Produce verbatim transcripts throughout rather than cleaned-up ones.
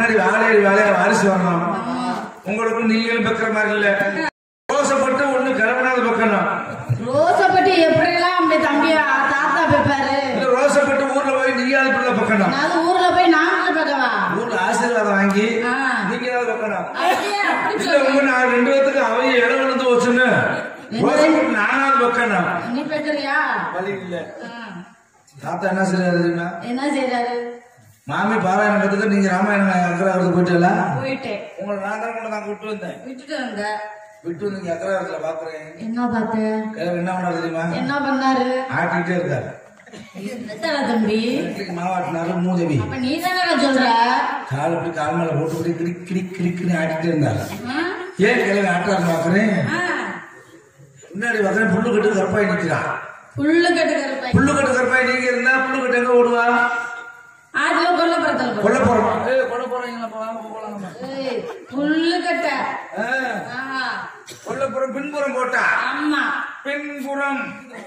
முன்னாடி வாழையடி வாழையா வாரிசு வரணும். உங்களுக்கு நீங்களும் பக்கிற மாதிரி இல்ல. ரோசப்பட்டு ஒண்ணு கிளம்பினாத பக்கணும். ரோசப்பட்டு எப்படிலாம் அப்படி தம்பியா தாத்தா பேப்பாரு. ரோசப்பட்டு ஊர்ல போய் நீயாவது பிள்ளை பக்கணும். அது ஊர்ல போய் நாங்களும் பக்கவா. ஊர்ல ஆசீர்வாதம் வாங்கி நீங்களாவது பக்கணும். இல்ல உங்க நான் ரெண்டு பேத்துக்கு அவங்க இடம் விழுந்து வச்சுன்னு நானாவது பக்கணும். நீ பெக்கறியா? வழி இல்ல. தாத்தா என்ன செய்யறாரு தெரியுமா? என்ன செய்யறாரு? மாமி பாராயணம் கத்துக்க நீங்க ராமாயணம் அக்கராவரத்துக்கு போயிட்டா? போயிட்டேன். உங்களை நான் தான் கொண்டு நான் விட்டு வந்தேன். விட்டுட்டு வந்த விட்டு வந்து அக்கராவரத்துல பாக்குறேன். என்ன பார்த்த? என்ன பண்ணாரு தெரியுமா? என்ன பண்ணாரு? ஆட்டிக்கிட்டே இருக்காரு. தம்பி மாவாட்டினாரு மூதவி. அப்ப நீ தானே சொல்ற? கால் இப்படி கால் மேல போட்டு இப்படி கிரிக் கிரிக் கிரிக்குன்னு ஆட்டிட்டே இருந்தாரு. ஏன் கிழமை ஆட்டாரு பாக்குறேன். முன்னாடி பாக்குறேன் புல்லு கட்டு கருப்பாய் நிக்கிறான். புல்லு கட்டு கருப்பாய் புல்லு கட்டு கருப்பாய் நீங்க இருந்தா புல்லு கட்டு எங்க ஓடுவா? அதுல கொல்ல போறதுல கொல்ல போறோம். கொல்ல போறீங்களா? போலாம். புல்லு கட்ட கொல்லப்புறம் பின்புறம் போட்டா. ஆமா பின்புறம்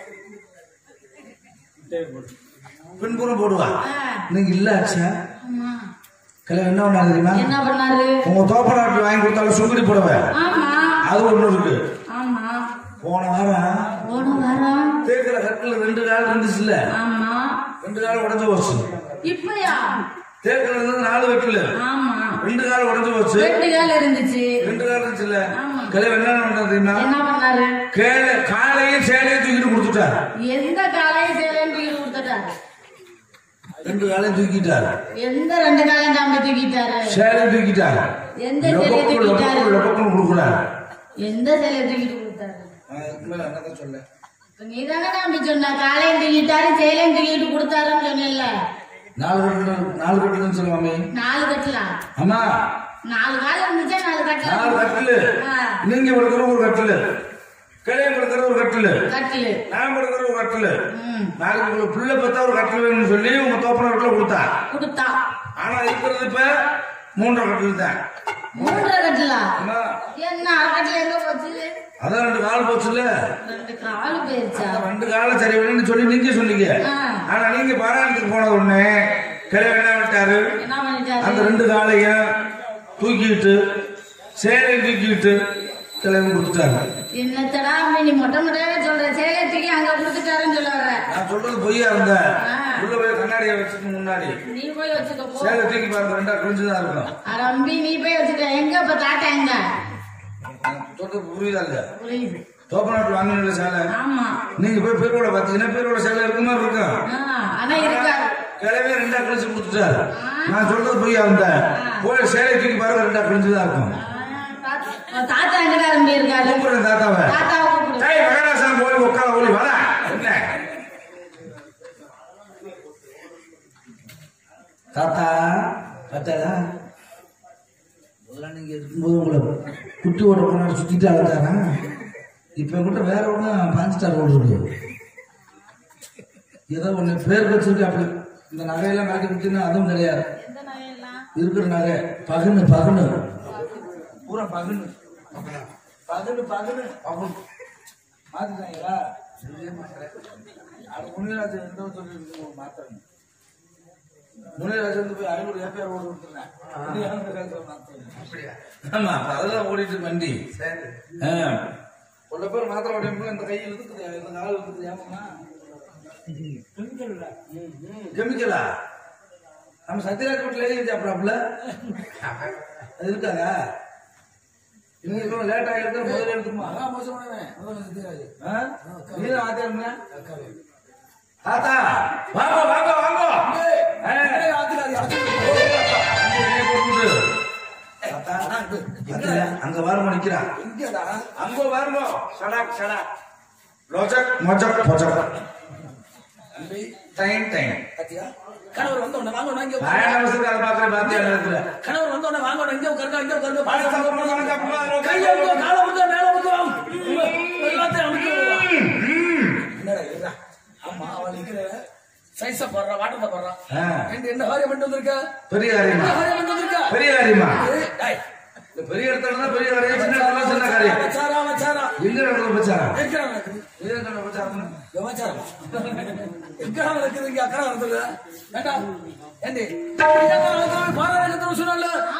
பின்புறம் போடுவா. நீங்க இல்ல ஆச்சா? கிழமை என்ன பண்ணாரு தெரியுமா? என்ன பண்ணாரு? உங்க தோப்பநாட்டு வாங்கி கொடுத்தாலும் சுங்கடி போடுவேன். அது ஒண்ணு இருக்கு. போன வாரம் போன வாரம் தேக்கிற கட்டில ரெண்டு கால் இருந்துச்சு இல்ல? ஆமா. ரெண்டு கால் உடஞ்சு போச்சு. இப்பயா? தேக்கிற இருந்தது நாலு கட்டில. ஆமா. ரெண்டு கால் உடஞ்சு போச்சு. ரெண்டு கால் இருந்துச்சு. ரெண்டு கால் இருந்துச்சு இல்ல? கிளை என்ன பண்ணாரு தெரியுமா? என்ன பண்ணாரு? கேள காலையும் சேலையும் தூக்கிட்டு கொடுத்துட்டாரு. எந்த காலையும் சேலையும் தூக்கிட்டு கொடுத்துட்டாரு? ரெண்டு காலையும் தூக்கிட்டாரு. எந்த ரெண்டு காலையும் தாண்டி தூக்கிட்டாரு? சேலையும் தூக்கிட்டாரு. எந்த சேலையை தூக்கிட்டாரு? லொபக்குன்னு கொடுக்குறாரு. எந்த சேலையை தூக்கிட்டு கொடுத்தாரு? சொல்ல நீ தானே நம்பி சொன்ன. காலையும் தூக்கிட்டாரு சேலையும் தூக்கிட்டு கொடுத்தாருன்னு சொன்ன. நாலு கட்டு நாலு கட்டுன்னு சொல்லுவாமே. நாலு கட்டலாம். ஆமா நாலு காலம் இருந்துச்சா? நாலு கட்டல. நாலு கட்டிலு. நீங்க படுக்கிற ஒரு கட்டிலு, கிளைய படுக்கிற ஒரு கட்டிலு, கட்டிலு நான் படுக்கிற ஒரு கட்டிலு. நாளைக்கு உங்களுக்கு பிள்ளை பார்த்தா ஒரு கட்டில் வேணும்னு சொல்லி உங்க தோப்பன வீட்டுல கொடுத்தா கொடுத்தா ஆனா இருக்கிறது இப்ப மூன்றரை கட்டில் தான். மூன்றரை கட்டிலா? என்ன கட்டில எங்க போச்சு? அதான் ரெண்டு கால் போச்சுல்ல. ரெண்டு கால் போயிருச்சா? ரெண்டு கால சரி வேணும்னு சொல்லி நீங்க சொன்னீங்க. ஆனா நீங்க பாராயணத்துக்கு போன உடனே கிளை என்ன பண்ணிட்டாரு? அந்த ரெண்டு காலையும் தூக்கிட்டு சேலையும் தூக்கிட்டு கிளம்பி கொடுத்துட்டாரு. என்னத்தடா நீ மொட்டை மொட்டையாவே சொல்ற? சேலையை தூக்கி அங்க கொடுத்துட்டாருன்னு சொல்ல வர? நான் சொல்றது பொய்யா இருந்த. உள்ள போய் கண்ணாடியை வச்சுட்டு முன்னாடி நீ போய் வச்சுக்க. சேலை தூக்கி பாருங்க ரெண்டா குளிச்சுதான் இருக்கும். அம்பி நீ போய் வச்சுக்க. எங்க இப்ப தாத்தா எங்க? புரியுதா இல்ல? புரியுது. தோப்பநாட்டு வாங்கின சேலை. ஆமா. நீங்க போய் பேரோட பாத்தீங்கன்னா பேரோட சேலை இருக்க மாதிரி இருக்கும். ஆனா இருக்காது. கிளவே ரெண்டா கிழிச்சு கொடுத்துட்டாரு. நான் சொல்றது பொய்யா இருந்த. போய் சேலை தூக்கி பாருங்க ரெண்டா கிழிச்சுதான் இருக்கும். தாத்தா எங்க தம்பி இருக்காரு? கூப்பிடுறேன் தாத்தாவை. தாத்தாவை கூப்பிடு. மகாராசன் போய் உட்கார ஓடி வர. என்ன தாத்தா பார்த்தாதா? நீங்க இருக்கும்போது உங்களை குட்டி ஓட்ட போனாடி சுத்திட்டு அழுதாரா? இப்ப கூட வேற ஒண்ணு பாஞ்சிட்டார் ஓடுறது. ஏதோ ஒண்ணு பேர் வச்சிருக்கு. அப்படி இந்த நகையெல்லாம் காட்டி கொடுத்தீங்கன்னா அதுவும் கிடையாது. இருக்கிற நகை பகுனு பகுனு பூரா பகுனு பகுனு பகுனு பகுனு மாத்திட்டாங்களா? அது முனிராஜ் எந்த சொல்லி மாத்தாங்க. முனிராஜ் வந்து போய் ஐநூறு ஏப்பியார் ஓடி கொடுத்துருந்தேன். ஆமா அதெல்லாம் ஓடிட்டு வண்டி உள்ள பேர் மாத்திரை ஓடியும் இந்த கை இருக்குது இந்த கால் இருக்குது. ஏமா கெமிக்கலா? நம்ம சத்யராஜ் வீட்டுல எழுதி சாப்பிடாப்புல அது இருக்காதா? இன்னைக்கு லேட் ஆகிட்டு முதல்ல எடுத்துமா? தாத்தா வாங்க வாங்க வாங்க. அங்க வாரம் நிக்கிறான். அங்க வாரமோ சடாக் சடா லோஜக் மொஜக் பொஜக் டைம் டைம். கணவர் வந்து உடனே வாங்க வாங்க. பயணவசத்துக்கு பாக்குற பாத்தியா நேரத்துல கணவர் வந்து உடனே வாங்க இங்க உட்காருங்க இங்க உட்காருங்க. பாட சாப்பிடுங்க கையை வந்து கால வந்து மேல வந்து எல்லாத்தையும் அமுக்கி. என்னடா ஆமா அவன் நிக்கிற சைஸா போடுறா வாட்டத்தை போடுறான். என்ன காரியம் பண்ணிட்டு வந்திருக்க? பெரிய காரியமா? பெரிய காரியமா? பெரிய இடத்துல பெரிய காரியம், சின்ன இடத்துல சின்ன காரியம். வச்சாரா வச்சாரா எங்க நடக்குது? வச்சாரா எங்க நடக்குது? எங்க நடக்குது? விபச்சாரம் எங்க நடக்குது? இங்க அக்கறை நடக்குது. ஏண்டா ஏண்டி பாராயணத்துல சொன்னால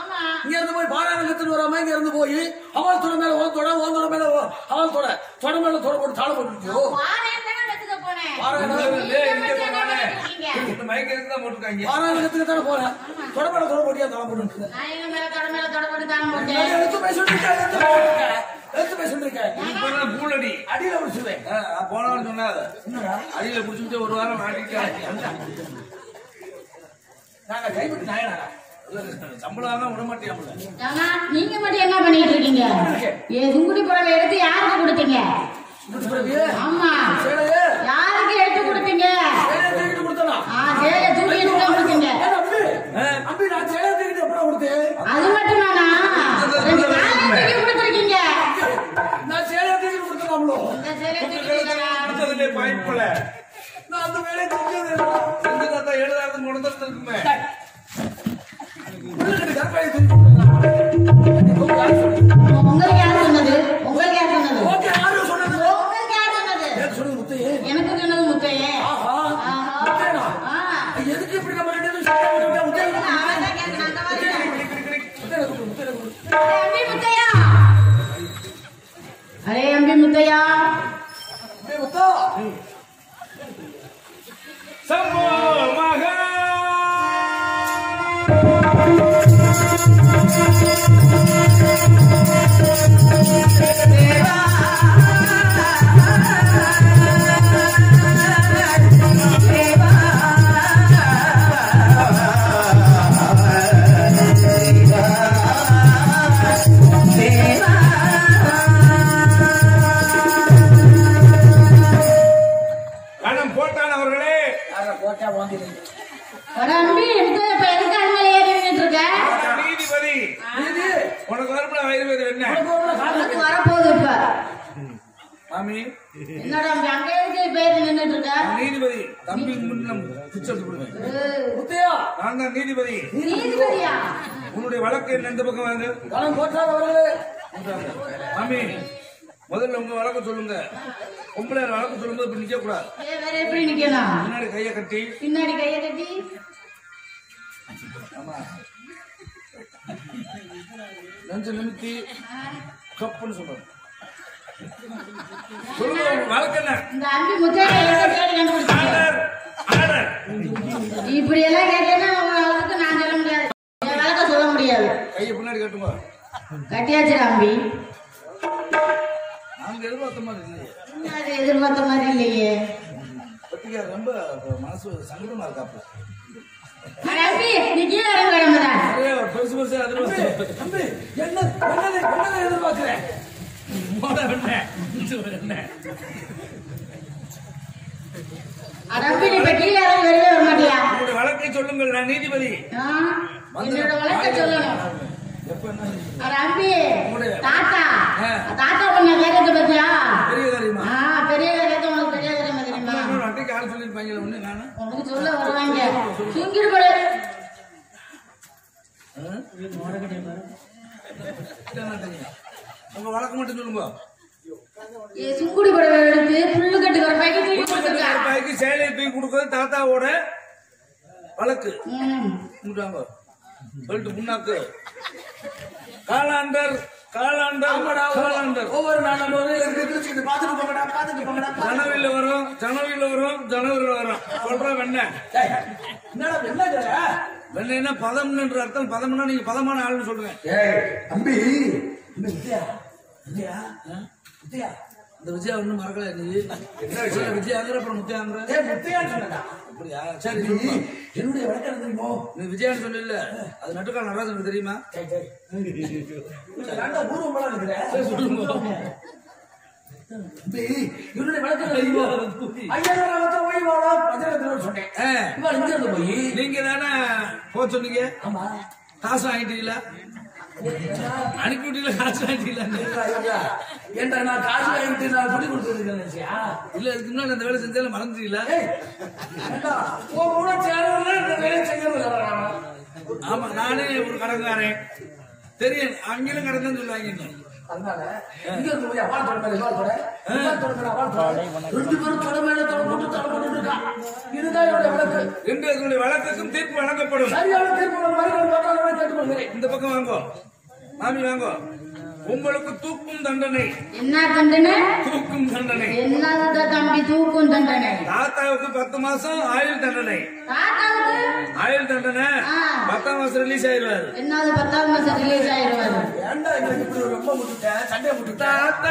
இருந்து போய் அவள் தொட மேல ஓன் தொட ஓன் தொட மேல அவள் தொட தொட மேல தொட போட்டு தாழ போட்டு பாராயணத்துக்கு போறேன் தொட மேல தொட போட்டியா தாழ போட்டு பூலடி அடியில முடிச்சுவேன் போனவன் சொன்னாரு அடியில புடிச்சுட்டு ஒரு வாரம் நாங்க கைவிட்டு நாயனா சம்பளம் தான் விட மாட்டேன். நீங்க மட்டும் என்ன பண்ணிட்டு இருக்கீங்க? ஏ சுங்குடி புடவை எடுத்து யாருக்கு கொடுத்தீங்க? ஆமா யாருக்கு எடுத்து கொடுத்தீங்க? சேலை தூக்கி எடுத்து கொடுத்தீங்க. அது மட்டும் தானா? கொடுத்துருக்கீங்க. நான் சேலை தூக்கி கொடுத்தோம்லோ வாய்ப்புல நான் அந்த வேலையை செஞ்சது எழுதாது முடந்தது இருக்குமே. உங்களுக்கு யார் சொன்னது? உங்களுக்கு யார் சொன்னது? உங்களுக்கு யார் சொன்னது? எனக்கு சொன்னது முத்தையே. எதுக்கு இப்படி நம்ம அம்பி முத்தையா, அரே அம்பி முத்தையா, சம்போ மகா நீதிபதி தம்பி நீதிபதி உன்னுடைய வழக்கு என்ன? எந்த பக்கம் வாங்க மாமி, முதல்ல உங்க வழக்கு சொல்லுங்க. பொம்பளை வழக்கு சொல்லும் போது நிக்க கூடாது. பின்னாடி கைய கட்டி பின்னாடி கைய கட்டி நெஞ்சு நிமித்தி கப்புன்னு சொல்லுங்க. சொல்லுங்க வழக்கு என்ன? இந்த அம்பி இப்படி எல்லாம் கேட்டீங்கன்னா உங்களுக்கு நான் சொல்ல முடியாது, வழக்க சொல்ல முடியாது. கையை பின்னாடி கட்டுங்க. கட்டியாச்சு அம்பி. நாங்க எதிர்பார்த்த மாதிரி இல்லையே. எதிர்பார்த்த மாதிரி இல்லையே. பத்திரிக்கை ரொம்ப மனசு சங்கடமா இருக்காப்ப. அம்பி நீ கீழே இறங்க வேண்டாம். பெருசு பெருசு எதிர்பார்க்கிறேன். வழக்கை சொல்லுங்கள். நான் நீதிபதி. என்னோட வழக்கை சொல்லணும். அம்பி தாத்தா தாத்தா பண்ண காரியத்தை பத்தியா? பெரிய காரியமா? பெரிய காரியத்தை உனக்கு பெரிய காரியமா தெரியுமா? அன்றைக்கு ஆள் சொல்லிருப்பாங்க ஒண்ணு நானு உனக்கு சொல்ல வருவாங்க. சுங்கிடு படு உங்க வழக்கு மட்டும் சொல்லுங்க. சுங்குடி படவை எடுத்து புல்லு கட்டு கருப்பாய்க்கு சேலையை தூக்கி கொடுக்கறது தாத்தாவோட வழக்கு. சொல்லிட்டு முன்னாக்கு காலாண்டர் காலாண்டர் காலாண்டர் ஒவ்வொரு நாளும் பாத்துட்டு போங்கடா பாத்துட்டு போங்கடா. ஜனவரியில வரும் ஜனவரியில வரும் ஜனவரியில வரும் சொல்ற வெண்ண வெண்ண பதம்ன்ற அர்த்தம். பதம்னா நீங்க பதமான ஆளுன்னு சொல்லுங்க. அம்பி இந்த விஜயா ஒண்ணும் மறக்கல. நீ விஜயாங்கிற அப்புறம் முத்தியாங்கிற முத்தையான்னு சொன்னா அப்படியா? சரி என்னுடைய வழக்கம் தெரியுமோ? நீ விஜயான்னு சொல்லல, அது நட்டுக்கால் நடராஜனுக்கு தெரியுமா? என்னுடைய வழக்கம் தெரியுமோ? சொன்னேன் போய் நீங்க தானே போ சொன்னீங்க. காசு வாங்கிட்டீங்களா? அனுப்பிவிட்டீங்களா? காசு வாங்கிட்டீங்களா? ஏன்டா நான் காசு வாங்கிட்டு நான் குடி கொடுத்துருக்கேன். இல்ல இதுக்கு முன்னாடி அந்த வேலை செஞ்சாலும் மறந்துட்டீங்களா? ஆமா நானே ஒரு கடன்காரன் தெரியும். அங்கேயும் கடன் தான் சொல்லுவாங்க. அதனால இங்க இருந்து போய் அப்பா தொட மேல தொட ரெண்டு பேரும் தொட மேல தொட போட்டு தொட போட்டு இருக்கா. இதுதான் என்னுடைய வழக்கு. ரெண்டு வழக்குக்கும் தீர்ப்பு வழங்கப்படும். சரியான தீர்ப்பு கேட்டுக்கொள்கிறேன். இந்த பக்கம் வாங்கோ. மாமி வாங்க. உங்களுக்கு தூக்கும் தண்டனை. என்ன தண்டனை? தூக்கும் தண்டனை. என்னது தம்பி தூக்கும் தண்டனை? தாத்தாவுக்கு பத்து மாசம் ஆயுள் தண்டனை. தாத்தாவுக்கு ஆயுள் தண்டனை பத்தாம் மாசம் ரிலீஸ் ஆயிடுவாரு. என்னது பத்தாம் மாசம் ரிலீஸ் ஆயிடுவாரு? ஏன்டா எங்களுக்கு இப்படி ரொம்ப முட்டுட்டேன் சண்டை முட்டுட்டேன் தாத்தா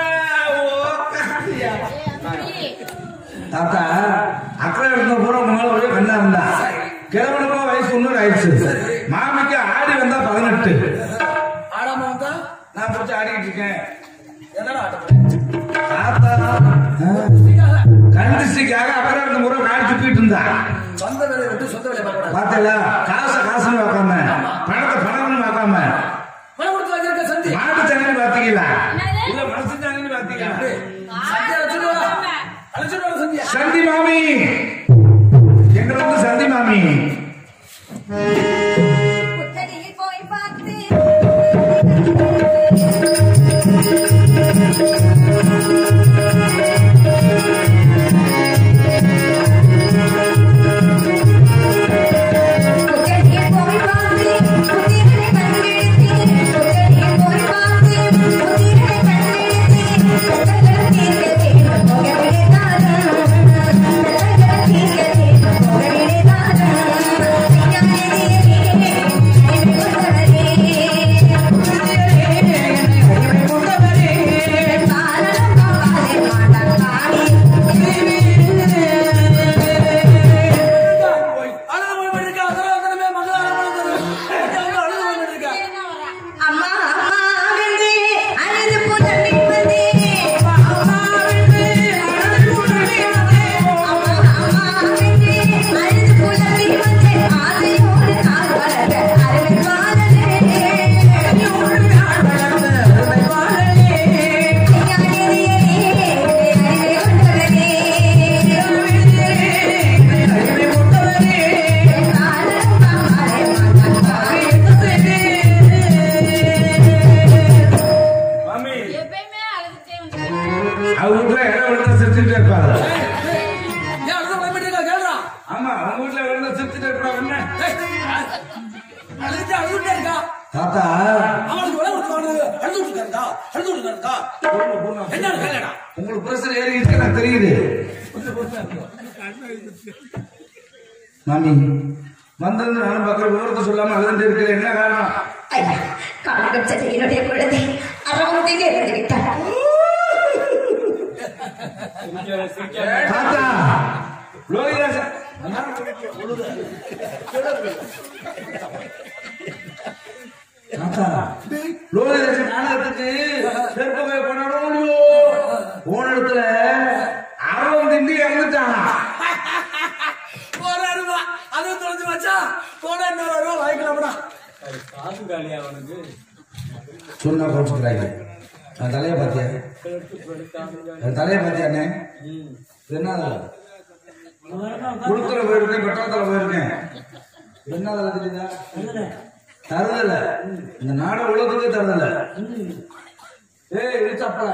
தாத்தா அக்கறை இருந்த பூரா மேல ஒரே கண்ணா இருந்தா கிழவனுக்கோ வயசு ஒண்ணு ஆயிடுச்சு. மாமிக்கு ஆடி வந்தா பதினெட்டு. ஆடாம வந்தா நான் போச்சு ஆடிக்கிட்டு இருக்கேன். என்னடா ஆட்டம் தாத்தா கண்டிஸ்டிக்காக அக்கறை இருந்த பூரா நாடி சுத்திட்டு இருந்தா சொந்த வேலையை விட்டு சொந்த வேலையை பார்க்க பார்த்தல காசை காசுன்னு பார்க்காம பணத்தை பணம்னு பார்க்காம பணம் கொடுத்து வாங்கியிருக்க சந்தி மாட்டு சேனல் பாத்தீங்களா இல்ல மனசு சேனல் பாத்தீங்களா? சந்தி அழைச்சிட்டு அழைச்சிட்டு வர சந்தியா சந்தி மாமி எங்களை வந்து சந்தி மாமி போய் பார்த்து தாத்தா உங்களுக்கு பிரஷர் ஏறி இருக்கு எனக்கு தெரியுது. மாமி வந்திருந்து நானும் பார்க்குற விவரத்தை சொல்லாம அழுது இருக்கிறேன். என்ன காரணம்? காலகம் சற்று என்னுடைய குழந்தை அரவணைக்கு இருந்து விட்டார். தாத்தா லோகிதாச தாத்தா லோகிதாச நாடகத்துக்கு செருப்பவை கொண்டாடும் போன இடத்துல அரவம் திண்டி இறந்துட்டானா? போராடுவா அதுவும் தொலைஞ்சு வச்சா போன இன்னொரு ரூபா வாங்கிக்கலாம்டா. சொன்னா குறைச்சுக்கிறாங்க. என் தலைய பாத்தியா? என் தலைய பாத்தியானே? என்ன குடுத்துல போயிருக்கேன், பெட்ரோத்துல போயிருக்கேன். என்ன தெரியுதா? தருதல இந்த நாட உலகத்துக்கே தருதல. ஏய் இடிச்சப்பல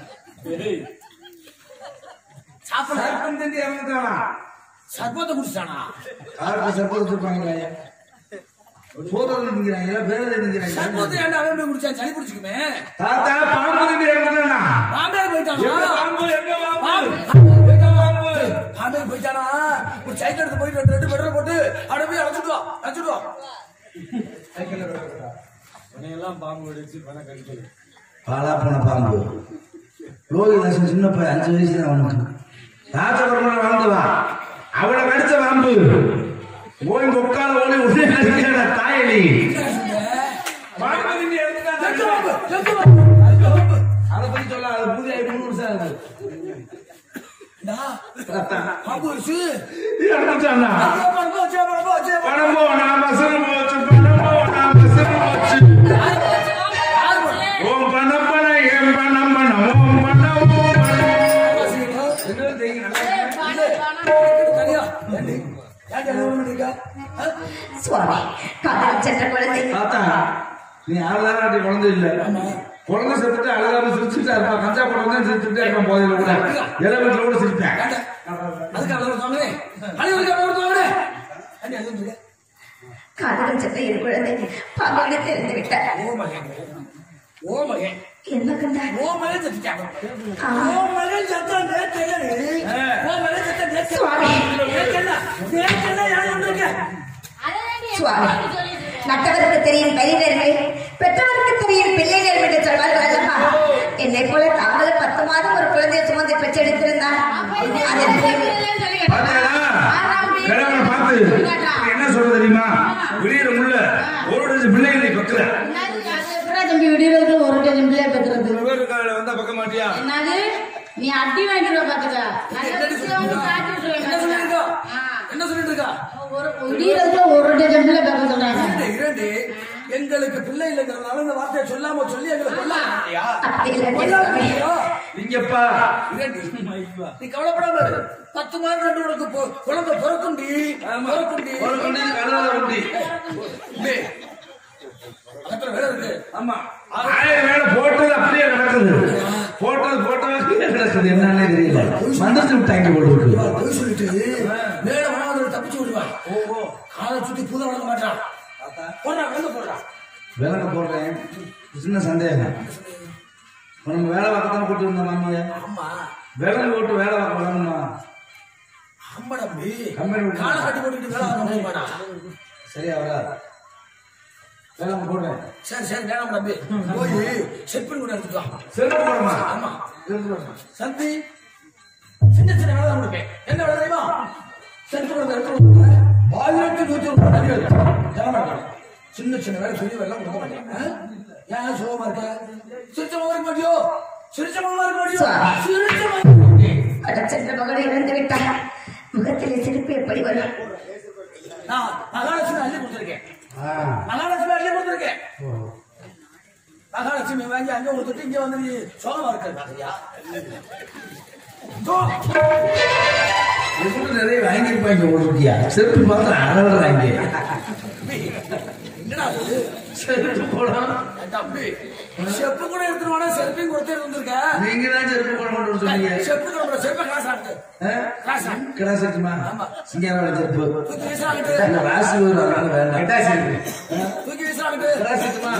சாப்பிட திண்டி இறந்துட்டானா? சர்பத்தை குடிச்சானா? யாருக்கு சர்பத்தை வச்சிருப்பாங்க? சோதனை நிற்கிறாங்க, பேரதை நிற்கிறாங்க. சர்பத்தை ஏன்டா அவன் போய் குடிச்சா சளி பிடிச்சிக்குமே. தாத்தா பாம்பு திண்டி இறந்துட்டானா? பாம்பே போயிட்டானா? பாம்பு எங்க பாம்பு? பாம்பே போயிட்டானா? ஒரு சைக்கிள் எடுத்து போயிட்டு ரெண்டு பெட்ரோல் போட்டு அப்படியே போய் அழைச்சிட்டு வா அழைச்சிட்டு வா. பாலா போன பாம்பு. லோகிதாசன் சின்ன பையன், அஞ்சு வயசு தான் அவனுக்கு. ராஜபுரமான வாழ்ந்துவா அவளை கடிச்ச பாம்பு ஓடி உட்கால ஓடி உடனே கடிக்கிற தாயலி அதை பத்தி சொல்ல. அது புதிய மூணு வருஷம் ஆகுது. பாம்பு வச்சு இறந்துட்டானா? பணம் போச்சு பணம் போச்சு பணம் போனா பசங்க போச்சு, பணம் போனா பசங்க போச்சு. ஓம் பணம் பண ஏன் பணம் பணம் ஓம் பணம் ஓம் பணம். சுவாமி காலம் சென்ற குழந்தை தாத்தா நீ ஆளுதான குழந்தை இல்ல. குழந்தை செத்துட்டு அழுகாம சிரிச்சுட்டா இருப்பா. கஞ்சா போட சிரிச்சுட்டே இருப்பான். போதையில கூட இலை வீட்டுல கூட சிரிப்பேன். காலம் சென்ற என் குழந்தை பாம்பு தெரிந்து விட்டார். ஓ மகன் என்ன கண்டா ஓ மகன் செத்துட்டாங்க ஓ மகன் செத்தா நேத்து ஓ மகன் செத்தா நேத்து நேத்து நேத்து யாரு வந்திருக்க சுவாமி நட்டவருக்கு தெரியும் பெரியவர்கள் பெற்றவருக்கு தெரியும் பிள்ளைகள் என்று சொல்வார்கள் அல்லவா என்னை போல தாங்கள் பத்து மாதம் ஒரு குழந்தையை சுமந்து பெற்றெடுத்திருந்தார் என்ன சொல்ற தெரியுமா விடியற முள்ள ஒரு டஜன் பிள்ளைகளை பெக்கல தம்பி விடியறதுக்கு ஒரு டஜன் பிள்ளை பெக்கிறது வந்தா பக்க மாட்டியா என்னது நீ அடி வாங்கிடுவ பாத்துக்க என்ன சொல்லிட்டு இருக்கா விடியறதுக்கு ஒரு டஜன் பிள்ளை பெக்க சொல்றாங்க இரண்டு எங்களுக்கு பிள்ளை இல்லைங்கிறதுனால இந்த வார்த்தையை சொல்லாம சொல்லி எங்களை கொல்லாமையா இங்கப்பா நீ கவலைப்படாம பத்து மாதம் ரெண்டு உனக்கு குழந்தை பிறக்குண்டி பிறக்குண்டி வேலை இருக்கு ஆமா ஆயிரம் வேலை போட்டது அப்படியே நடக்குது போட்டது போட்டது நடக்குது என்னன்னே தெரியல மனசு விட்டாங்க போட்டு சொல்லிட்டு மேல வராத தப்பிச்சு விடுவான் ஓஹோ காலை சுத்தி பூத வளர்க்க மாட்டான் போடுறா வேலை போடுறா வேலை போடுறேன் சின்ன சந்தேகம் நம்ம வேலை பார்க்கத்தானே கூட்டு வந்தோம் நம்ம ஆமா வேலை போட்டு வேலை பார்க்க வரணுமா ஆமா தம்பி கம்பெனி காலை கட்டி போட்டுக்கிட்டு வேலை பார்க்க முடியுமாடா சரியா வராது வேலை போடுறேன் சரி சரி வேணாம் தம்பி போய் செட் பண்ணி கூட எடுத்துட்டு வா செருப்பு போடுமா ஆமா சந்தி சின்ன சின்ன வேலை தான் கொடுப்பேன் என்ன வேலை தெரியுமா செருப்பு கூட எடுத்து ஆயிரத்தி நூத்தி ஒரு சின்ன சின்ன வேலை பெரிய வேலை கொடுக்க மாட்டேன் ஏன் சுகமா இருக்க சிரிச்சமா இருக்க மாட்டியோ சிரிச்சமா இருக்க மாட்டியோ சிரிச்சமா சென்ற மகனை இழந்து விட்டார் முகத்திலே சிரிப்பு எப்படி வரும் நான் மகாலட்சுமி அள்ளி கொடுத்துருக்கேன் மகாலட்சுமி அள்ளி கொடுத்துருக்கேன் மகாலட்சுமி வாங்கி அங்க கொடுத்துட்டு இங்க வந்து நீ சோகமா இருக்க நிறைய வாங்கிருப்பாங்க ஓடுறியா செருப்பு பார்த்து அறவறாங்க என்னடா செருப்பு போடணும் தம்பி செப்பு கூட எடுத்துருவானா செருப்பையும் கொடுத்தே இருந்திருக்க நீங்க தான் செருப்பு போட மாட்டோம் சொன்னீங்க செப்பு கூட செருப்பை கிளாஸ் ஆகுது கிளாஸ் ஆச்சுமா சிங்காரோட செருப்பு தூக்கி வீசாகிட்டு ராசி வேண்டாம் எட்டாசி தூக்கி வீசாகிட்டு கிளாஸ் ஆச்சுமா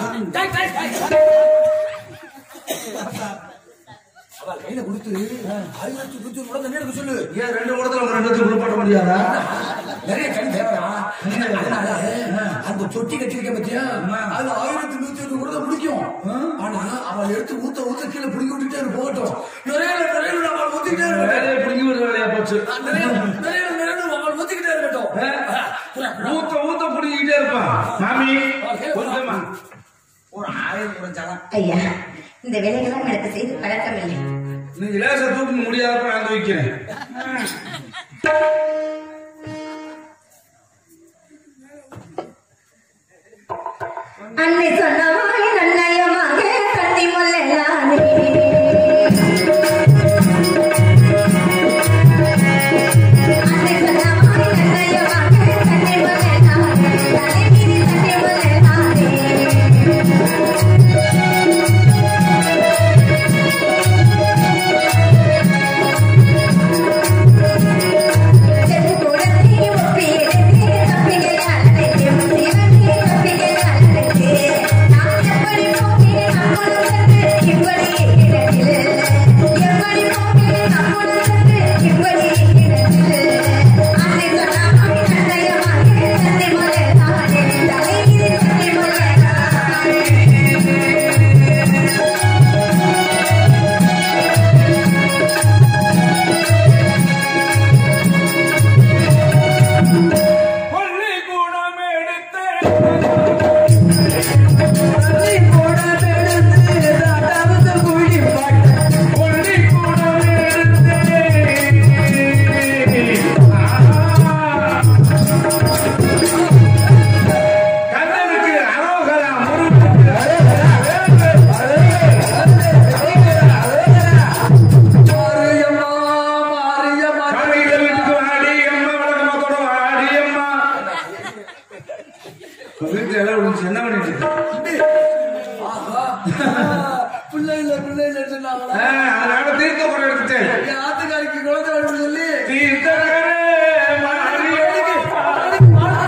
கையில கொடுத்து ஆயிரத்தி நூத்தி ஒரு குடம் தண்ணி சொல்லு ஏன் ரெண்டு குடத்துல ரெண்டு லட்சம் குளிப்பாட்ட முடியாதா நிறைய தண்ணி தேவையா அந்த தொட்டி கட்டிருக்க பத்தியா அது ஆயிரத்தி நூத்தி ஒரு குடம் பிடிக்கும் ஆனா அவள் எடுத்து ஊத்த ஊத்த கீழே பிடிக்க விட்டுட்டே போகட்டும் நிறைய நிறைய அவள் ஊத்திக்கிட்டே இருக்கட்டும் பிடிக்க ஒரு வேலையா போச்சு நிறைய நிறைய நிறைய அவள் ஊத்திக்கிட்டே இருக்கட்டும் ஊத்த ஊத்த பிடிக்கிட்டே இருப்பான் மாமி கொஞ்சமா ஒரு ஆயிரம் குறைஞ்சாலும் ஐயா இந்த வேலைகள்லாம் எனக்கு செய்து பழக்கம் இல்லை நீங்க லேசா தூக்க முடியாத நான் வைக்கிறேன் அன்னை சொன்னவாய் நன்னயமாக கண்ணி முல்லானே அன்னை சொன்னவாய் நன்னயமாக கண்ணி முல்லானே தலைவிரி கண்ணி முல்லானே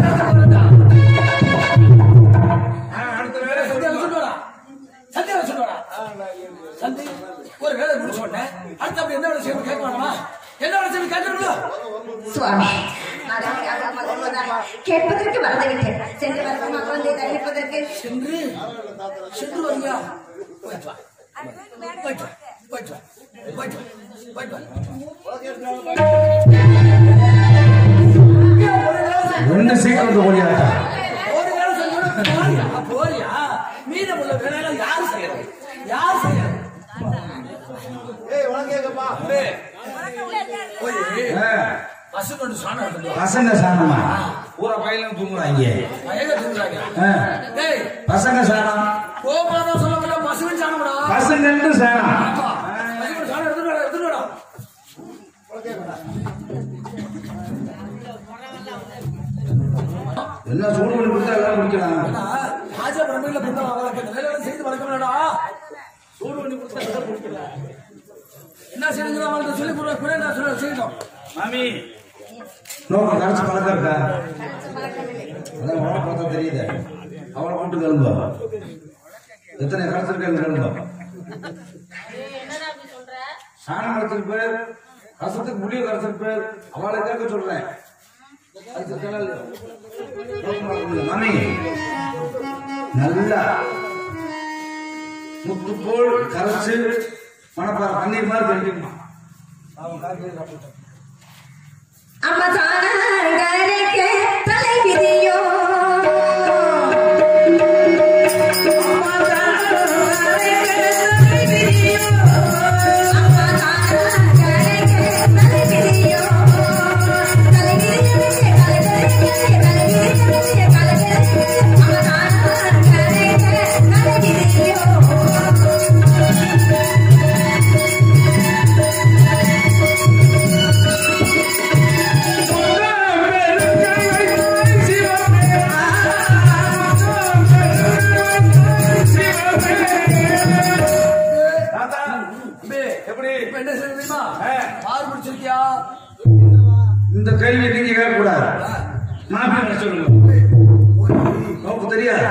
சத்தியம் சொல்லுவாரா வேலை செய்யணும் கேட்க வேண்டாமா? என்ன வேலை செய்யணும் கேட்கணுங்களா? சுவாமி கேட்பதற்கு மறந்துவிட்டேன். சென்று வருமா குழந்தை தள்ளிப்பதற்கு சென்று சென்று வருவியா? போயிட்டு வா போயிட்டு வா போயிட்டு வா போயிட்டு வா போயிட்டு வா. ரெண்டு சீக்கிரம் ஓடியாட்டா ஒரு வேலை செய்யணும் போறியா? மீதம் உள்ள வேலை யார் செய்யறது? யார் செய்யறது? பசங்க சாணம் எடுத்துட்டு பசங்க சாணமா பூரா பையில தூங்குறாங்க. எங்க தூங்குறாங்க? பசங்க சாணம் கோமாதான் சொல்ல முடியாது. பசுவின் சாணம்டா. பசங்க சாணம் பசுவின் சாணம் எடுத்துட்டு வர எடுத்துட்டு வரா. என்ன சூடு பண்ணி கொடுத்தா எல்லாம் குடிக்கலாம். ராஜா பிரமில பிறந்த அவளுக்கு வேலை செய்து வளர்க்கணும்டா. சூடு பண்ணி கொடுத்தா எல்லாம் குடிக்கலாம். என்ன செய்யணும் அவளுக்கு சொல்லி கொடுக்க கூட நான் சொல்ல செய்யணும். மாமி நோக்கம் கரைச்சி பழக்கம் இருக்கா? அதான் உடம்பு பார்த்தா தெரியுது. அவளை கூட்டு கிளம்பா. எத்தனை கரைச்சிருக்கேன் கிளம்பா. சாணம் கரைச்சிருப்பேர், ரசத்துக்கு முடிய கரைச்சிருப்பேர். அவளை கேட்க சொல்றேன். மாமி நல்லா முத்து போல் கரைச்சு மணப்பாறை தண்ணீர் மாதிரி தெரிஞ்சுக்கணுமா? அவன் காய்கறி அம்மா சாணகரைக்கு தலை விதியோ அம்மா சாணகரைக்கு தலை விதியோ அம்மா சாணகரைக்கு தலை விதியோ தலை விதியோ தலை விதியோ தலை விதியோ தலை விதியோ அம்மா சாணகரைக்கு தலை விதியோ இந்த கேள்வி நீங்க கேட்கக்கூடாது. மாப்பிள்ளை சொல்லுங்க. நோக்கு தெரியாது.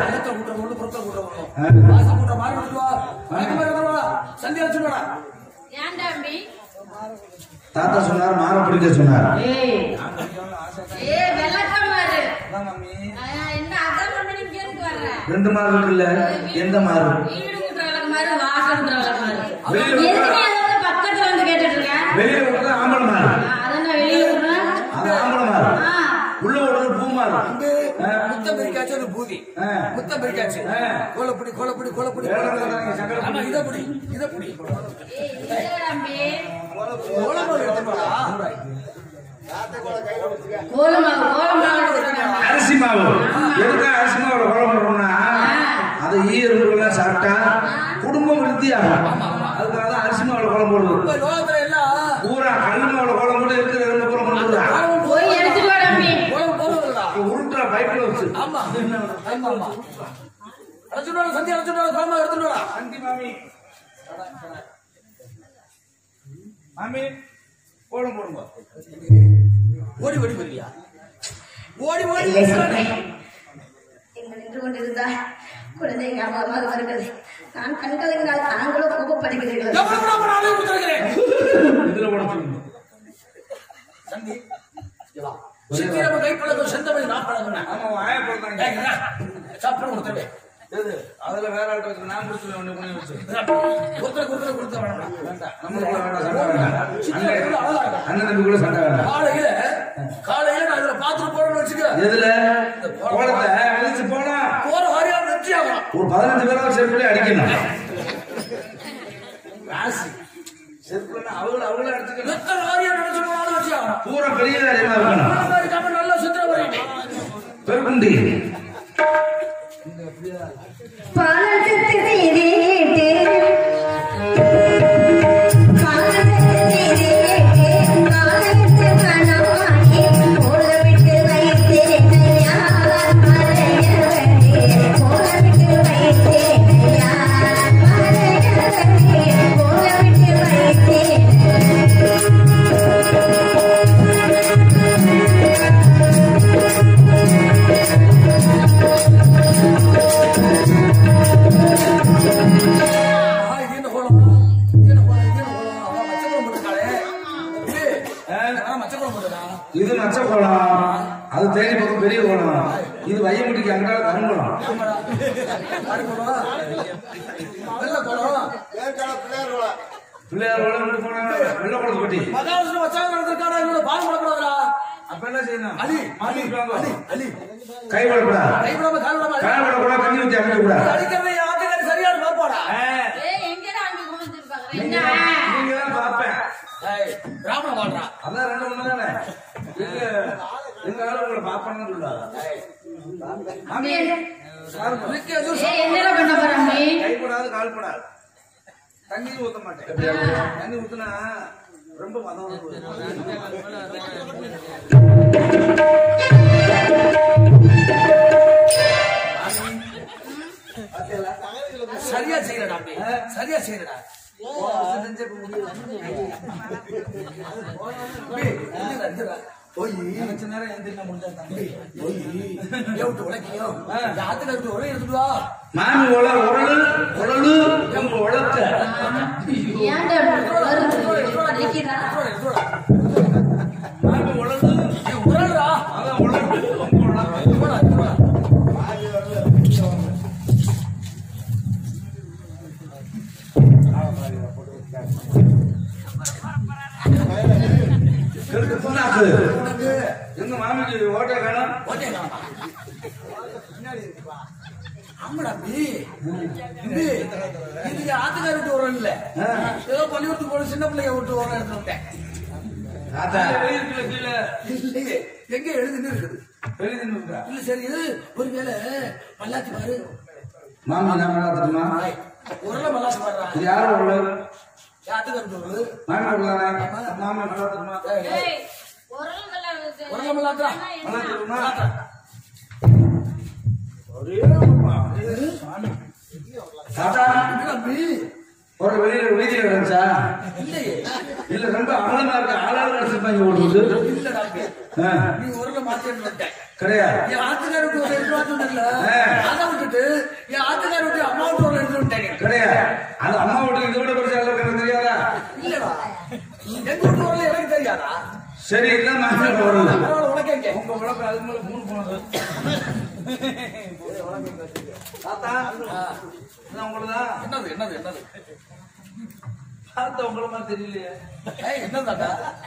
தாத்தா சொன்னார் மாற பிடிக்க சொன்னார். ரெண்டு மாறு இருக்குல்ல, எந்த மாறு? பக்கத்துல வந்து கேட்டுட்டு இருக்கேன். வெளியே விடுறது ஆம்பளை மாறு. அது ஆம்பளை மாறு. உள்ள விடுறது பூ மாறு. முத்தம் பிரிக்காச்சு ஒரு பூதி. முத்தம் பிரிக்காச்சு கோலப்படி கோலப்படி கோலப்படி இதப்படி இதப்படி அரிசி மாவு. எதுக்கு அரிசி மாவு கோலம் போடுறோம்னா அதை ஈரலாம் சாப்பிட்டா குடும்பம் விருத்தியாகும். அதுக்காக தான் அரிசி மாவுல கோலம் போடுறது. லோகத்துல எல்லாம் பூரா கல்லு மாவுல கோலம் போட்டு இருக்கிற ரெண்டு கோலம் போடுறா. உருட்டுறா பைப்ல வச்சு. ஆமா ஆமா அழைச்சுட்டு சந்தி அழைச்சுட்டு கோலமா எடுத்துட்டு வரா. சந்தி மாமி மாமி கோலம் போடுங்க. ஓடி ஓடி போறியா? ஓடி ஓடி நின்று கொண்டிருந்தா குழந்தை ஞாபகமாக வருகிறது. நான் கண்கலங்கினால் தாங்களும் கோபப்படுகிறீர்கள். இதுல போட சொல்லுங்க. சந்தி சித்திரம கைப்பழக்கம் செந்தமணி நான் பழகினேன். ஆமா வாய போடுறாங்க. சாப்பிட கொடுத்துருவேன். அதுல வேற ஆள் வச்சு நான் கொடுத்துருவேன். ஒண்ணு பண்ணி வச்சு கொடுத்துற கொடுத்துற கொடுத்த வேண்டாம். நம்மளுக்கு வேண்டாம், சண்டை வேண்டாம். அண்ணன் தம்பி கூட சண்டை வேண்டாம். காலையில காலையில நான் இதுல பாத்துட்டு போறேன்னு வச்சுக்க. எதுல கோலத்தை அழிச்சு போனா போற வாரியா வெற்றி ஆகலாம். ஒரு பதினஞ்சு பேராவது செருப்புல அடிக்கணும். ராசி செருப்புல அவங்கள அவங்கள அடிச்சுக்கணும். எத்தனை வாரியா நினைச்சு போனாலும் வெற்றி ஆகலாம். பூரா பெரிய காரியமா இருக்கணும். நல்லா சுத்திர வரீங்க பெருக்குண்டி பாலத்துக்கு நீரேட்டு பாலத்துக்கு நீரேட்டு பாலத்துக்கு மனமானே கோலமிட்டு வைத்தேனையா மலையவனே கோலமிட்டு வைத்தேனையா மலையவனே கோலமிட்டு வைத்தேனையா நச்ச கோலம், அது தேனி பக்கம் பெரிய கோலம், இது வையமுட்டிக்கு அங்கால கருங்குளம். பிள்ளையார் கோலம் வெள்ள குளத்து பட்டி அப்ப என்ன செய்யணும்? கைவிடக்கூடாது, கைவிடக்கூடாது, தண்ணி ஊற்றி அமைக்க கூடாது. சரியான பாப்பாடா நீங்க தான் பாப்பேன். ராமன வாழ்றா அதான் ரெண்டு ஒண்ணு தானே. எங்க ஆளு உங்களை பாப்பான்னு சொல்லாத. கைப்படாது, கால்படாது, தண்ணி ஊத்த மாட்டேன். தண்ணி ஊத்துனா ரொம்ப மதம். சரியா செய்யறடா, சரியா செய்யறடா. மாமி உல உரலு உரலு எங்க உழக்க மாமி உழலு உரல்டா, அதான் உழக்கு உங்க உழக்க. எங்க மாமிக்கு ஓட்டை வேணும். இதுக்கு ஆத்துக்கார விட்டு வரோம் இல்ல, ஏதோ பள்ளிக்கூடத்துக்கு போன சின்ன பிள்ளைய விட்டு வரோம் எடுத்து விட்டேன். எங்க எழுதுன்னு இருக்குது இல்ல. சரி, ஒரு வேலை பல்லாத்தி பாரு. மாமி நான் தெரியுமா? உரல பல்லாத்தி பாடுறா. இது யாரும் உள்ள ஆத்துக்கார விட்டு வருது. மாமி உள்ளானே மாமி நல்லா தெரியுமா? உரல பல்லாத்தா நல்லா தெரியுமா? தாத்தா ஒரு வெளியில வீதியில இருந்துச்சா? இல்ல ரொம்ப அகலமா இருக்க ஆளாள் கிடைச்சிருப்பாங்க ஓடுவது. நீ உரல மாத்தி கிடையாது. என் ஆத்துக்கார விட்டு ஒரு எடுத்து வாட்டு இல்ல, அதை விட்டுட்டு என் ஆத்துக்கார விட்டு அம்மா விட்டு ஒரு எடுத்து விட்டேன். கிடையாது. அது அம்மா வீட்டுக்கு இதை விட பெருசா எனக்கு தெரியாதா? இல்லடா, எங்க வீட்டு வரல எனக்கு தெரியாதா? சரி இல்ல மாமி வரல. உனக்கு உங்க உழப்பு அதுக்கு மேல மூணு போனது. தாத்தா உங்களதான் என்னது என்னது என்னது தாத்தா உங்கள மாதிரி தெரியலையே. என்ன தாத்தா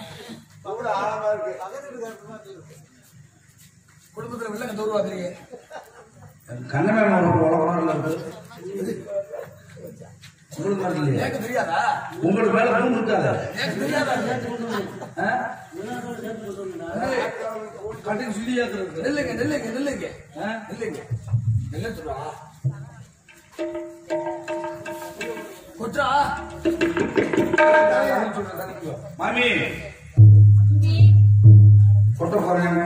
குடும்பத்துல வெள்ள கண்டு உருவாக்குறீங்க. கண்ணமே உழப்பம் இருக்கு. உங்களுக்கு மாதிரி இல்லையா? எனக்கு தெரியாதா? உங்களுக்கு மேல மூணு இருக்காத. எனக்கு தெரியாதா? கட்டிங் சுழியா இருக்கு. நெல்லுங்க நெல்லுங்க நெல்லுங்க நெல்லுங்க நெல்ல சொல்றா கொற்றா மாமி கொட்ட போறேன்.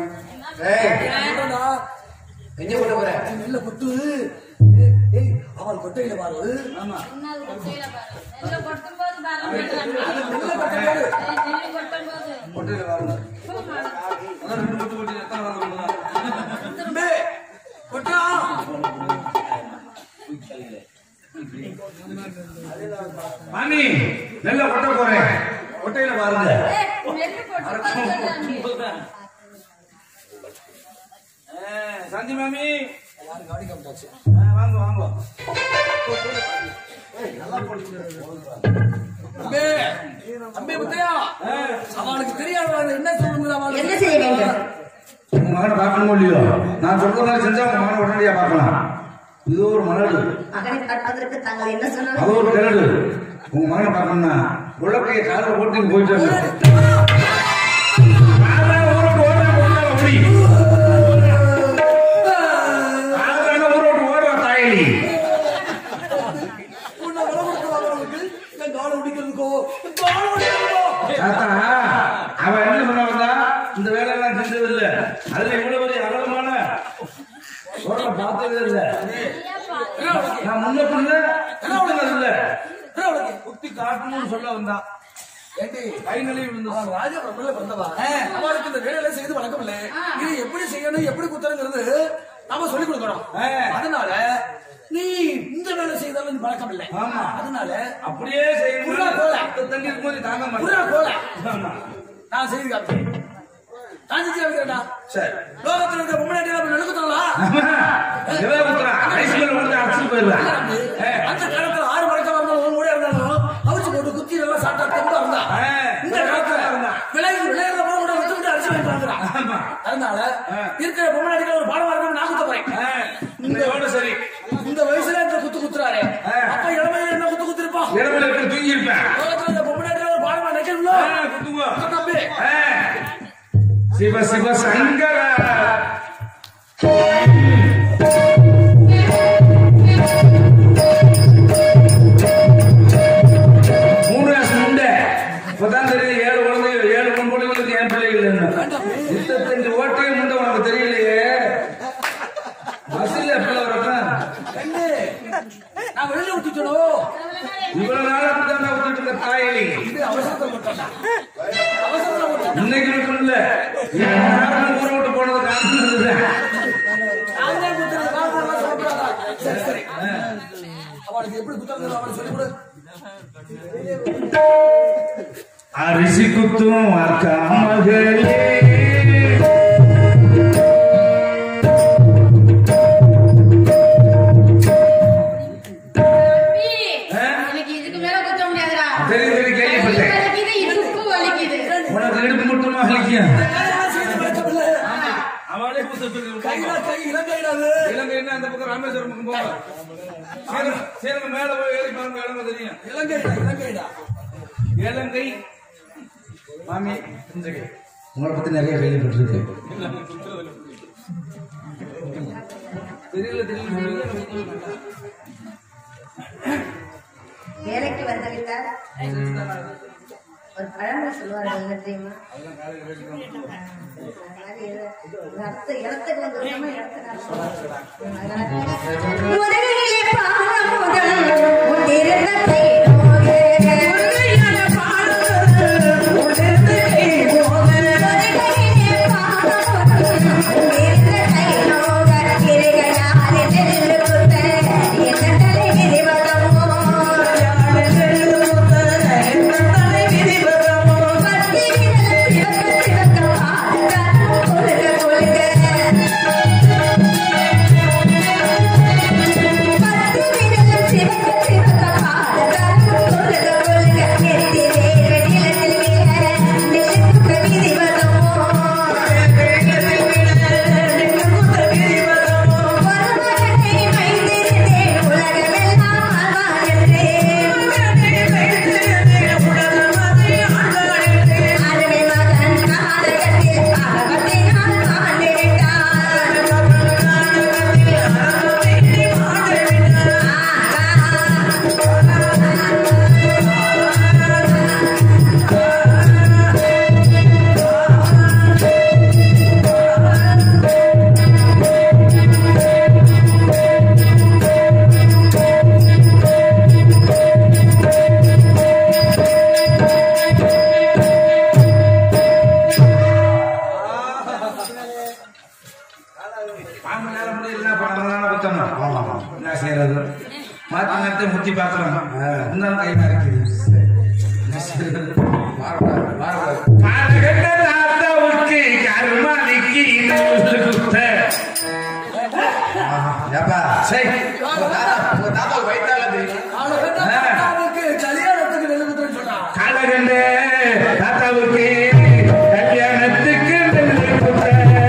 எங்க கொட்ட போற? நெல்ல கொட்டு. ஏய் அவள் கொட்டையில பாரு. ஆமா கொட்டையில பாருங்க. ரெண்டு கொட்டு கொட்டி எத்தனை கொட்டா மாமி நெல்ல கொட்ட போறேன். கொட்டையில பாருங்க. சந்தி மாமி வாங்க வாங்க. அவளுக்கு தெரியாது என்ன சொல்லுங்க. என்ன செய்ய வேண்டும்? உங்க மகனை பார்க்கணும் இல்லையோ? நான் சொல்ற மாதிரி செஞ்சா உங்க மகனை உடனடியா பார்க்கலாம். இது ஒரு மலடு. மகனை பார்ப்பதற்கு தாங்கள் என்ன சொன்னாலும் அது ஒரு கிணறு. உங்க மகனை பார்க்கணும்னா உள்ளக்கைய காலில் போட்டு போயிட்டு ஊரோட்டு ஓடுற தாயலி அவன் என்ன பண்ண வந்தா இந்த வேலையெல்லாம் செஞ்சது இல்ல. அதுல இவ்வளவு பெரிய அகலமான பொருளை பார்த்ததே இல்ல. நான் முன்ன பின்ன இல்ல குத்தி காட்டணும்னு சொல்ல வந்தான். கை நிலை விழுந்து ராஜபிரபுல வந்தவா அவளுக்கு இந்த வேலையில செய்து வழக்கம் இல்ல. இது எப்படி செய்யணும் எப்படி குத்துறங்கிறது நாம சொல்லிக் கொடுக்கணும். அதனால நீ இந்த வேலை செய்தாலும் பழக்கம் இல்லை. ஆமா அதனால அப்படியே செய்யணும். தண்ணி இருக்கும்போது தாங்க மாட்டேன். நான் செய்து காப்பேன். காஞ்சி வைக்கிறேன்டா. சரி லோகத்துல இருக்க பொம்மநாட்டி அப்படி நடுக்குறாங்களா? அந்த காலத்துல ஆறு மடக்கா இருந்தாலும் ஒரு மூடியா இருந்தாலும் அவிச்சு போட்டு குத்தி எல்லாம் சாப்பிட்டா தெம்பா இருந்தா. இந்த காலத்துல விளையாடு விளையாடுற போது கூட விட்டு விட்டு அடிச்சு வாங்கிட்டு. அதனால இருக்கிற பொம்மநாட்டிகள் ஒரு பாடம் வரணும் நான் குத்த போறேன். சரி இந்த வயசுல இந்த குத்து குத்துறாரு. அப்ப இளமையில என்ன குத்து குத்திருப்பான்? இடத்துல தூங்கி இருப்பேன். லோகத்துல பொம்மநாட்டிகள் ஒரு பாடமா நினைக்கணும்ல. தம்பி சிவ சிவ சங்கர மூணு முண்டை இப்பதான் தெரியும். ஏழு குழந்தை ஏழு பொம்பளைங்களுக்கு என் பிள்ளைகள் இருபத்தஞ்சு ஓட்டையும் முண்டை உனக்கு தெரியலையே. பஸ்ல பிள்ளை வரப்ப நான் வெளியில ஊத்திட்டோம். இவ்வளவு நாள் அப்படிதான் ஊத்திட்டு இருக்க தாயலி இன்னைக்கு மட்டும் இல்ல ஊரை விட்டு போனது காரணம். சரி சரி அவனுக்கு எப்படி குத்துறது அவனுக்கு சொல்லி கொடு. அரிசி குத்தும் அக்கா மகளே மேல போய் ஏறி பாருங்க. இலங்கை தெரியும். இலங்கை இலங்கைடா இலங்கை மாமி உங்களை பத்தி நிறைய கேள்விப்பட்டிருக்கு. தெரியல தெரியல வேலைக்கு வந்துவிட்டார். ஒரு பழமொழி சொல்லுவார்கள் என்ன தெரியுமா? இடத்துக்கு வந்து மாத்தி நேரத்தை முத்தி பாக்கலாம். கை மறைக்குது. கல்யாணத்துக்கு நெல் குத்துறேன்னு சொன்னா காலகண்டே தாத்தாவுக்கு கல்யாணத்துக்கு நெல் குத்த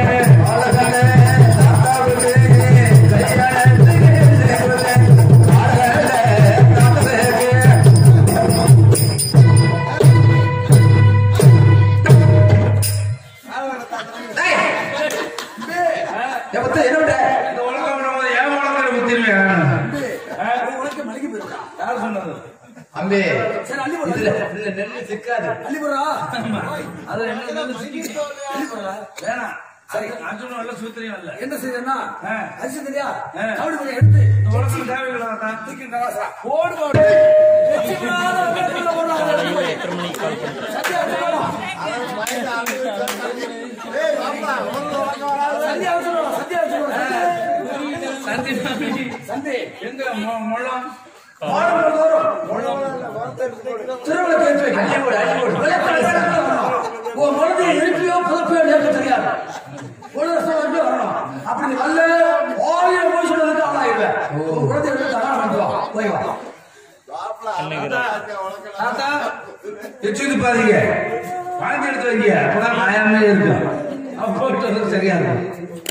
அம்பே இதுல நெல்லு சிக்காது. அள்ளிபுரா அது என்ன வேணாம். சரி அர்ஜுன் நல்ல சூத்திரியம் இல்ல. என்ன செய்யறா அரிசி தெரியா கவுடி கொஞ்சம் எடுத்து உலகம் தேவைகளா தூக்கி போடு போடு சந்தி எங்க முழம் திருவிழா எழுப்பியோ புதப்பியோ நேற்று தெரியாது. எச்சு பாருங்க வாங்கி எடுத்து வைங்க அப்பதான் மாயாமே இருக்கும் அப்போ சரியா இருக்கும்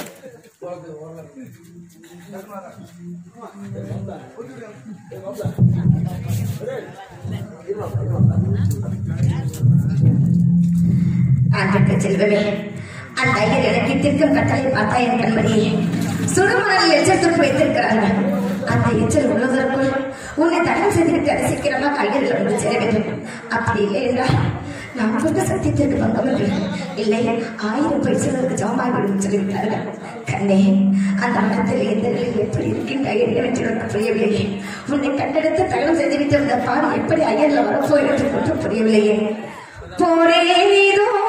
அன்றைக்கு செல்வமே அந்த ஐயர் எனக்கு திருக்கும் கட்டளை பார்த்தா என் கண்மணியே சுடுமணலில் எச்சல் துப்பு வைத்திருக்கிறார்கள். அந்த எச்சல் உள்ளதற்குள் உன்னை தகவல் செய்துவிட்டு அது சீக்கிரமா கையில் வந்து சேர வேண்டும். அப்படி இல்லை என்றால் நாம் கொண்ட சத்தியத்திற்கு வந்தவர்கள் இல்லை ஆயிரம் பைசலுக்கு சமமாகிவிடும் சொல்லிவிட்டார்கள். கண்ணே அந்த மனத்தில் எந்த நிலையில் எப்படி இருக்கின்றாய் என்னவென்று எனக்கு புரியவில்லையே. உன்னை கண்டெடுத்து தகவல் செய்துவிட்டு அந்த பாடு எப்படி ஐயர்ல வரப்போகிறது என்று புரியவில்லையே. போரே நீதோ